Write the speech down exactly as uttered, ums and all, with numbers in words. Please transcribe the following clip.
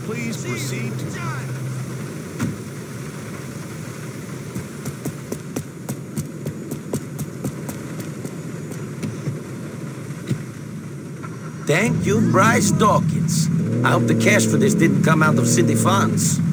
please proceed to... Thank you, Bryce Dawkins. I hope the cash for this didn't come out of city funds.